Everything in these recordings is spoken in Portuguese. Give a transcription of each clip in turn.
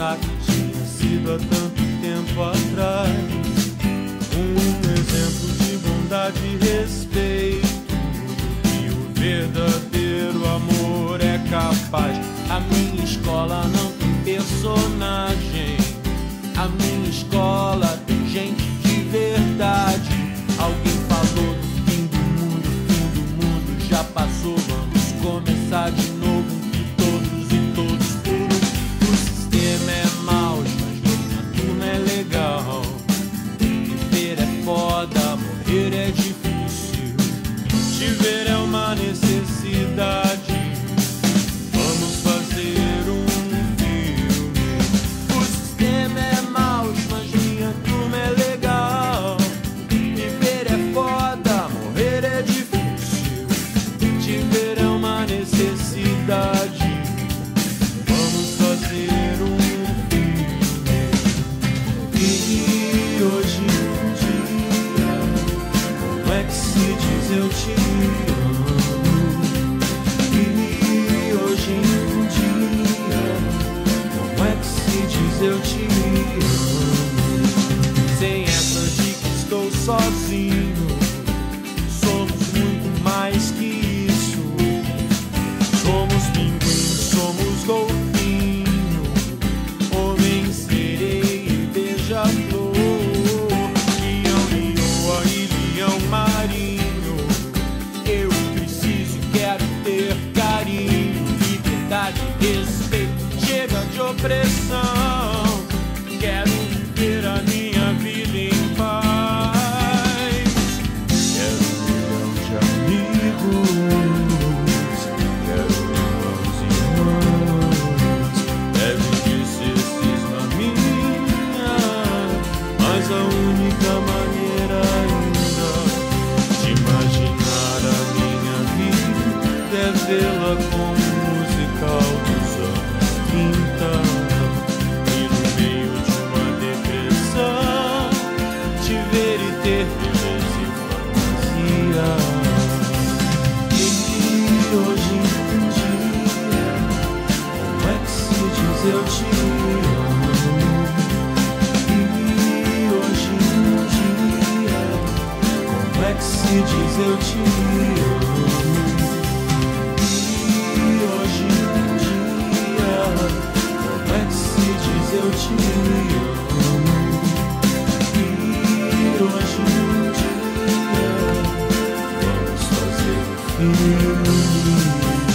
pensar que tinha sido há tanto tempo atrás. Um exemplo de bondade e respeito, e o verdadeiro amor é capaz. A minha escola não tem personagem, a minha escola tem gente de verdade. Alguém falou do fim do mundo já passou. Vamos começar de novo, entre todos e todos por um. O sistema é mau, mas minha turma é legal. Viver é foda, morrer é difícil. Te ver é uma necessidade. Vamos fazer um filme. O sistema é mau, mas minha turma é legal. Viver é foda, morrer é difícil. Te ver é uma necessidade. Vamos fazer um filme. E hoje em dia, como é que se diz eu te amo? E hoje em dia, como é que se diz eu te amo? Sem essa de que estou sozinho, somos muito mais que isso. Somos pinguim, somos golfinho, homem, sereia e beija-flor, leão, leoa e leão marinho. Eu preciso e quero ter carinho, liberdade, respeito, chega de opressão. Quero viver a minha vida em paz. Quero um milhão de amigos, quero irmãos e irmãs. Deve de ser cisma minha, mas a única maneira ainda de imaginar a minha vida é vê-la como um musical dos anos 30. E no meio de uma depressão, te ver e ter beleza e fantasia. E hoje em dia, como é que se diz eu te amo? E hoje em dia, como é que se diz eu te amo? E hoje em dia, como é que se diz eu te amo? E hoje em dia, vamos fazer um filme.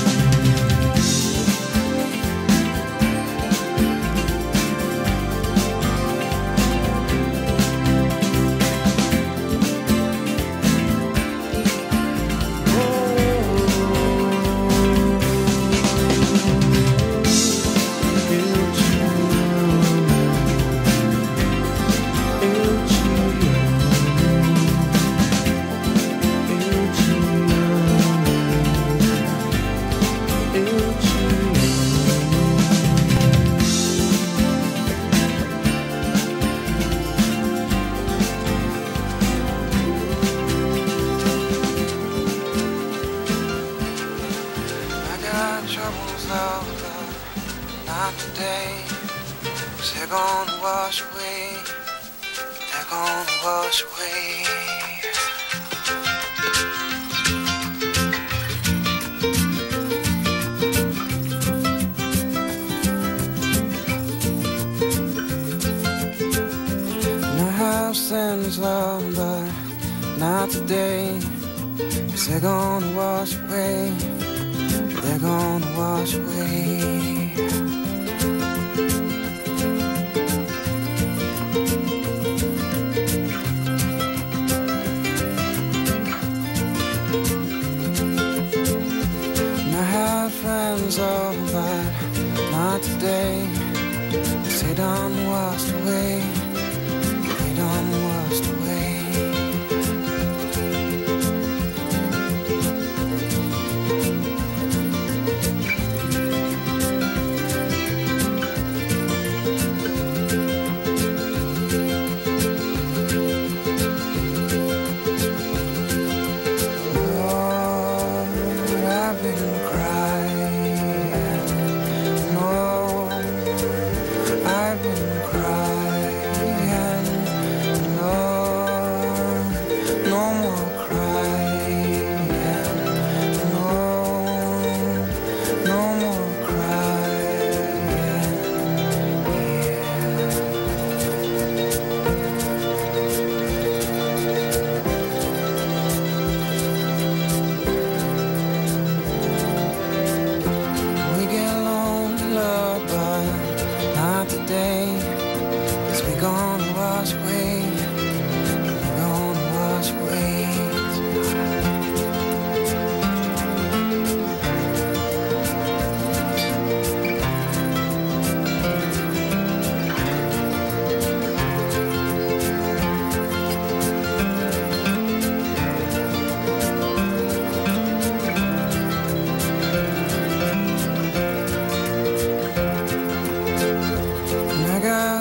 Love, but not today. 'Cause they're gonna wash away. They're gonna wash away. And I had friends, oh, but not today. 'Cause they done washed away. They done washed away. I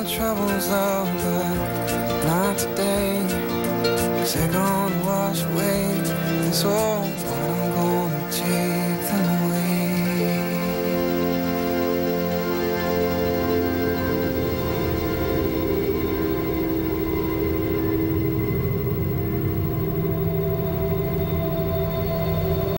troubles though, but not today. 'Cause they're gonna wash away this old